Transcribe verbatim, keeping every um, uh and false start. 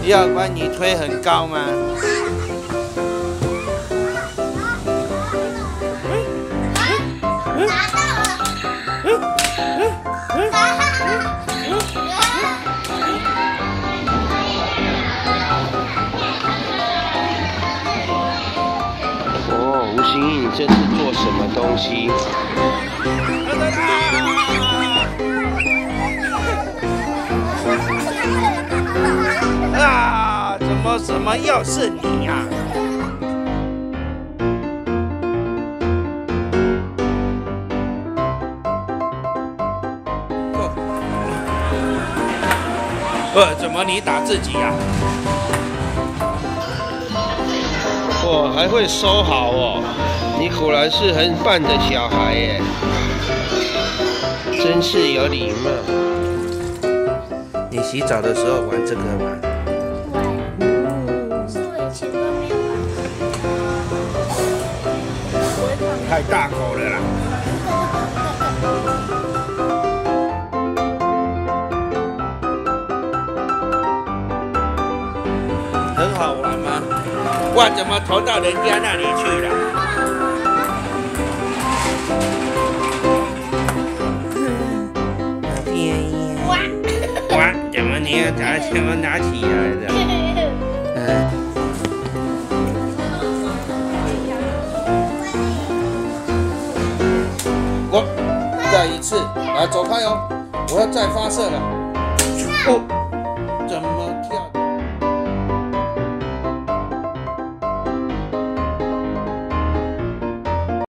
要不然你推很高吗？ 哦，吴心怡，你这是做什么东西？ 啊！怎么怎么又是你呀、啊？不，怎么你打自己呀、啊？ 哇，还会收好哦！你果然是很棒的小孩耶，真是有礼貌。 你洗澡的时候玩这个吗？ 是我以前都没有玩。 太大口了啦！很好玩吗？哇，怎么投到人家那里去了？哇！哇！怎么你要拿怎么拿起来的？嗯。我再一次，来走开哦！我要再发射了。哦。